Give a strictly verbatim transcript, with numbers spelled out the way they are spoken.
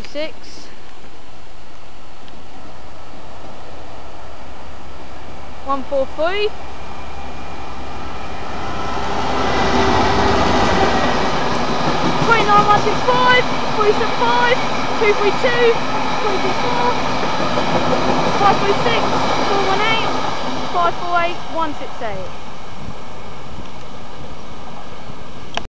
six. one four three. twenty-nine one six five, three seven five, two three two, three two four, five three six, four one eight, five four eight, one six eight.